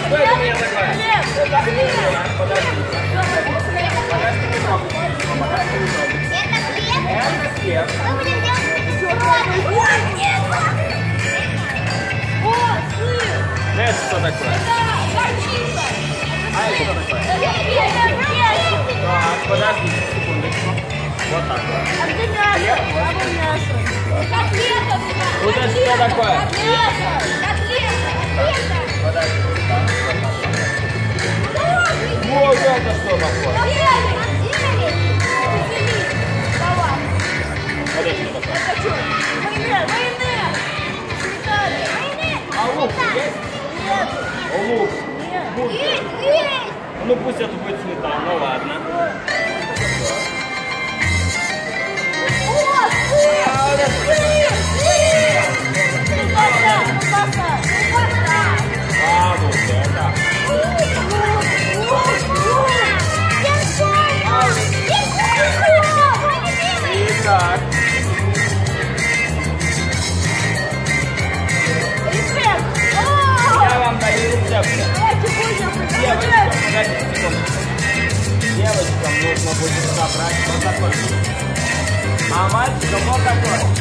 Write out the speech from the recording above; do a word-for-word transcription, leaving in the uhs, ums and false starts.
Что это у меня такое? Это хлеб. Подожди. Подожди, не трогай. Это хлеб. Мы будем делать бутерброды. Ой, нет! О, сыр! Это что такое? Это горчица. А это что такое? Это мясо. Так, подожди, секундочку. Вот так вот. А где мясо? А вот мясо. Котлета. Вот это что такое? Мясо. Котлета. Подожди. Так, вот это что такое? Подожди, что такое? Это что? Майонез. Майонез. А лук есть? Нет. Лук. Нет. Будет. Есть, есть. Ну пусть это будет сметана, ну ладно. О, сыр! А, вот это что такое? Сыр! Колбаса! Колбаса! Колбаса! А, вот это. Итак. Рецепт! Я вам даю рецепт. Давайте будем Девочкам, подождите секундочку. Девочкам нужно будет собрать вот такой. А мальчикам вот такой.